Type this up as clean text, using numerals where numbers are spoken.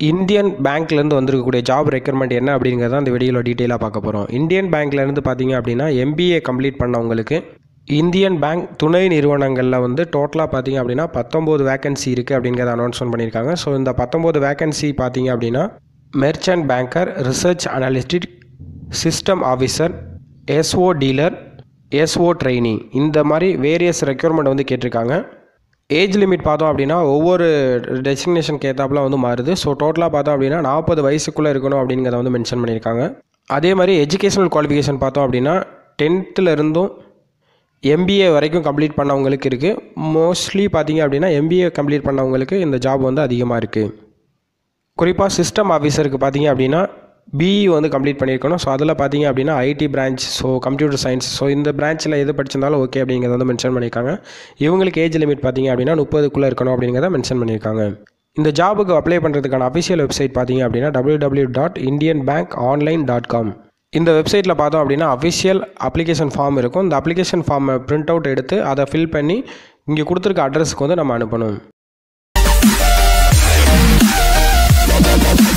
Indian பேங்க்லேருந்து வந்திருக்கக்கூடிய job requirement என்ன அப்படிங்கிறத அந்த வீடியோவில் டீட்டெயிலாக பார்க்க போகிறோம். இந்தியன் பேங்க்லேருந்து பார்த்தீங்க அப்படின்னா எம்பிஏ கம்ப்ளீட் பண்ணவங்களுக்கு இந்தியன் பேங்க் துணை நிறுவனங்களில் வந்து டோட்டலாக பார்த்தீங்க அப்படின்னா 19 வேகன்சி இருக்குது அப்படிங்கிறத அனௌன்ஸ்மெண்ட் பண்ணியிருக்காங்க. ஸோ இந்த 19 வேகன்சி பார்த்தீங்க அப்படின்னா merchant banker, research analyst, system officer, SO dealer, SO trainee, இந்த மாதிரி வேரியஸ் ரெக்யர்மெண்ட் வந்து கேட்டிருக்காங்க. ஏஜ் லிமிட் பார்த்தோம் அப்படின்னா ஒவ்வொரு டெசிக்னேஷனுக்கு ஏற்றாப்புல வந்து மாறுது. ஸோ டோட்டலாக பார்த்தோம் அப்படின்னா 40 வயசுக்குள்ளே இருக்கணும் அப்படிங்கிறத வந்து மென்ஷன் பண்ணியிருக்காங்க. அதே மாதிரி எஜுகேஷனல் குவாலிஃபிகேஷன் பார்த்தோம் அப்படின்னா 10th இருந்தும் எம்பிஏ வரைக்கும் கம்ப்ளீட் பண்ணவங்களுக்கு இருக்குது. மோஸ்ட்லி பார்த்தீங்க அப்படின்னா எம்பிஏ கம்ப்ளீட் பண்ணவங்களுக்கு இந்த ஜாப் வந்து அதிகமாக இருக்குது. குறிப்பாக சிஸ்டம் ஆஃபீஸருக்கு பார்த்தீங்க அப்படின்னா பிஇ வந்து கம்ப்ளீட் பண்ணியிருக்கணும். ஸோ அதில் பார்த்தீங்க அப்படின்னா IT branch, so computer science, so இந்த பிரான்ச்சில் எது படிச்சிருந்தாலும் ஓகே அப்படிங்கிறத வந்து மென்ஷன் பண்ணியிருக்காங்க. இவங்களுக்கு ஏஜ் லிமிட் பார்த்தீங்க அப்படின்னா 30க்குள்ளே இருக்கணும் அப்படிங்கிறத மென்ஷன் பண்ணியிருக்காங்க. இந்த ஜாபுக்கு அப்ளை பண்ணுறதுக்கான அஃபிஷியல் வெப்சைட் பார்த்தீங்க அப்படின்னா www.indianbankonline.com. இந்த வெப்சைட்டில் பார்த்தோம் அப்படின்னா அஃபிஷியல் அப்ளிகேஷன் ஃபார்ம் இருக்கும். இந்த அப்ளிகேஷன் ஃபார்மை பிரிண்ட் அவுட் எடுத்து அதை ஃபில் பண்ணி இங்கே கொடுத்துருக்க அட்ரஸுக்கு வந்து நம்ம அனுப்பணும்.